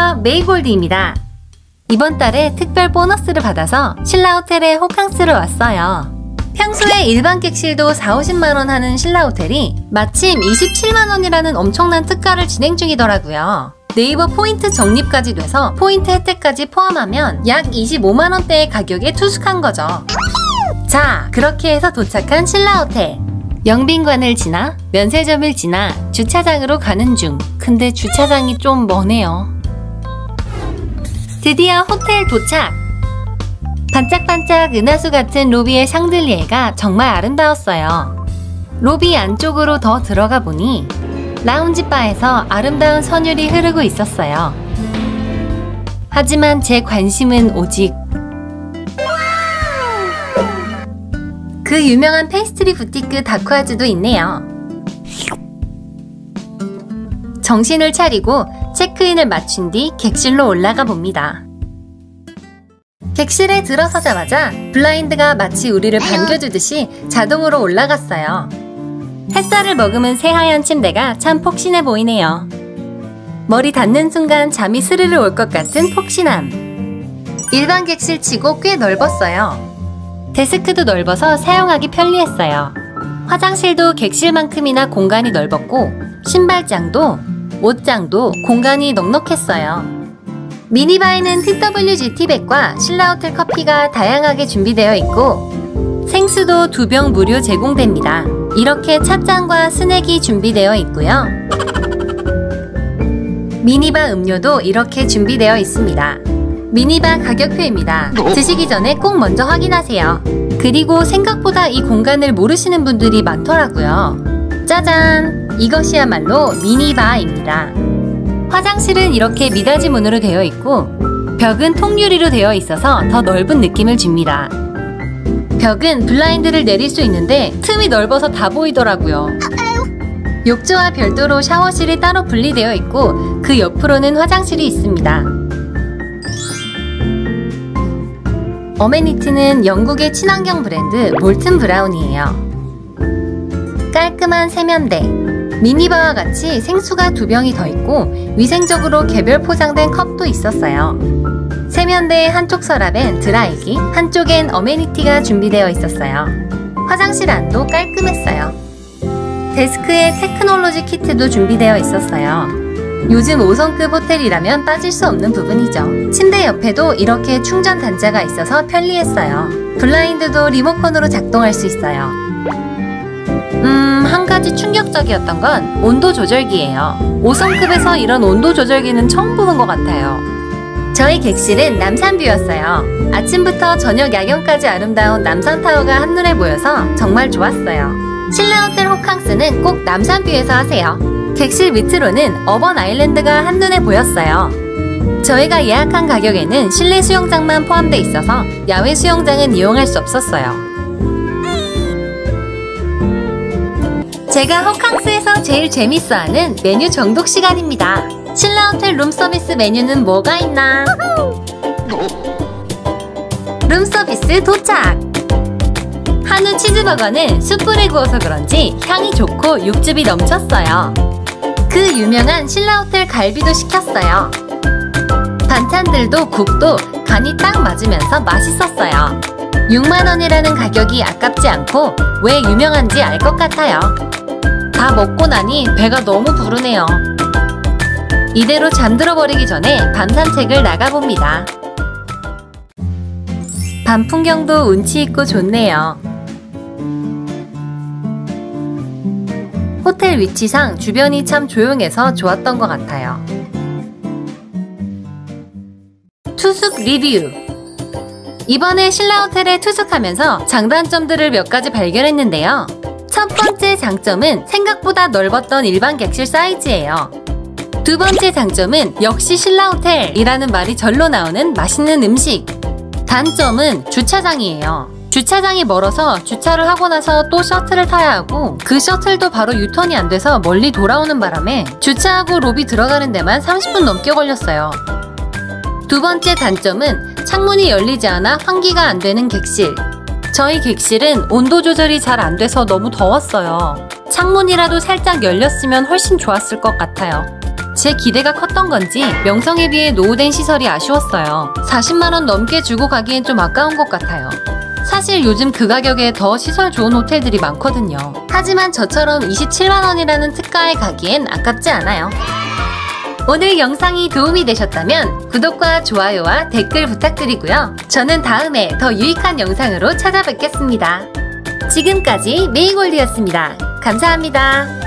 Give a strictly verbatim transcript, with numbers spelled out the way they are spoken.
안녕하세요, 메이골드입니다. 이번 달에 특별 보너스를 받아서 신라호텔에 호캉스를 왔어요. 평소에 일반 객실도 사오십만 원 하는 신라호텔이 마침 이십칠만 원이라는 엄청난 특가를 진행 중이더라고요. 네이버 포인트 적립까지 돼서 포인트 혜택까지 포함하면 약 이십오만 원대의 가격에 투숙한 거죠. 자, 그렇게 해서 도착한 신라호텔. 영빈관을 지나 면세점을 지나 주차장으로 가는 중. 근데 주차장이 좀 머네요. 드디어 호텔 도착! 반짝반짝 은하수 같은 로비의 샹들리에가 정말 아름다웠어요. 로비 안쪽으로 더 들어가 보니 라운지바에서 아름다운 선율이 흐르고 있었어요. 하지만 제 관심은 오직 그 유명한 페이스트리 부티크 다쿠아즈도 있네요. 정신을 차리고 체크인을 마친 뒤 객실로 올라가 봅니다. 객실에 들어서자마자 블라인드가 마치 우리를 반겨주듯이 자동으로 올라갔어요. 햇살을 머금은 새하얀 침대가 참 폭신해 보이네요. 머리 닿는 순간 잠이 스르르 올 것 같은 폭신함. 일반 객실치고 꽤 넓었어요. 데스크도 넓어서 사용하기 편리했어요. 화장실도 객실만큼이나 공간이 넓었고 신발장도 옷장도 공간이 넉넉했어요. 미니바에는 티더블유지티백과 신라호텔 커피가 다양하게 준비되어 있고 생수도 두 병 무료 제공됩니다. 이렇게 찻잔과 스낵이 준비되어 있고요. 미니바 음료도 이렇게 준비되어 있습니다. 미니바 가격표입니다. 드시기 전에 꼭 먼저 확인하세요. 그리고 생각보다 이 공간을 모르시는 분들이 많더라고요. 짜잔! 이것이야말로 미니바입니다. 화장실은 이렇게 미닫이 문으로 되어 있고 벽은 통유리로 되어 있어서 더 넓은 느낌을 줍니다. 벽은 블라인드를 내릴 수 있는데 틈이 넓어서 다 보이더라고요. 욕조와 별도로 샤워실이 따로 분리되어 있고 그 옆으로는 화장실이 있습니다. 어메니티는 영국의 친환경 브랜드 몰튼 브라운이에요. 깔끔한 세면대, 미니바와 같이 생수가 두 병이 더 있고 위생적으로 개별 포장된 컵도 있었어요. 세면대의 한쪽 서랍엔 드라이기, 한쪽엔 어메니티가 준비되어 있었어요. 화장실 안도 깔끔했어요. 데스크에 테크놀로지 키트도 준비되어 있었어요. 요즘 오 성급 호텔이라면 빠질 수 없는 부분이죠. 침대 옆에도 이렇게 충전 단자가 있어서 편리했어요. 블라인드도 리모컨으로 작동할 수 있어요. 음, 한 가지 충격적이었던 건 온도 조절기예요. 오 성급에서 이런 온도 조절기는 처음 보는 것 같아요. 저희 객실은 남산뷰였어요. 아침부터 저녁 야경까지 아름다운 남산타워가 한눈에 보여서 정말 좋았어요. 신라호텔 호캉스는 꼭 남산뷰에서 하세요. 객실 밑으로는 어번 아일랜드가 한눈에 보였어요. 저희가 예약한 가격에는 실내 수영장만 포함되어 있어서 야외 수영장은 이용할 수 없었어요. 제가 호캉스에서 제일 재밌어하는 메뉴 정독 시간입니다. 신라호텔 룸서비스 메뉴는 뭐가 있나? 룸서비스 도착! 한우 치즈버거는 숯불에 구워서 그런지 향이 좋고 육즙이 넘쳤어요. 그 유명한 신라호텔 갈비도 시켰어요. 반찬들도 국도 간이 딱 맞으면서 맛있었어요. 육만 원이라는 가격이 아깝지 않고 왜 유명한지 알 것 같아요. 다 먹고 나니 배가 너무 부르네요. 이대로 잠들어 버리기 전에 밤 산책을 나가봅니다. 밤 풍경도 운치 있고 좋네요. 호텔 위치상 주변이 참 조용해서 좋았던 것 같아요. 투숙 리뷰. 이번에 신라호텔에 투숙하면서 장단점들을 몇 가지 발견했는데요. 첫 번째 장점은 생각보다 넓었던 일반 객실 사이즈예요. 두 번째 장점은 역시 신라호텔이라는 말이 절로 나오는 맛있는 음식. 단점은 주차장이에요. 주차장이 멀어서 주차를 하고 나서 또 셔틀을 타야 하고 그 셔틀도 바로 유턴이 안 돼서 멀리 돌아오는 바람에 주차하고 로비 들어가는 데만 삼십 분 넘게 걸렸어요. 두 번째 단점은 창문이 열리지 않아 환기가 안 되는 객실. 저희 객실은 온도 조절이 잘 안 돼서 너무 더웠어요. 창문이라도 살짝 열렸으면 훨씬 좋았을 것 같아요. 제 기대가 컸던 건지 명성에 비해 노후된 시설이 아쉬웠어요. 사십만 원 넘게 주고 가기엔 좀 아까운 것 같아요. 사실 요즘 그 가격에 더 시설 좋은 호텔들이 많거든요. 하지만 저처럼 이십칠만 원이라는 특가에 가기엔 아깝지 않아요. 오늘 영상이 도움이 되셨다면 구독과 좋아요와 댓글 부탁드리고요. 저는 다음에 더 유익한 영상으로 찾아뵙겠습니다. 지금까지 메이골드였습니다. 감사합니다.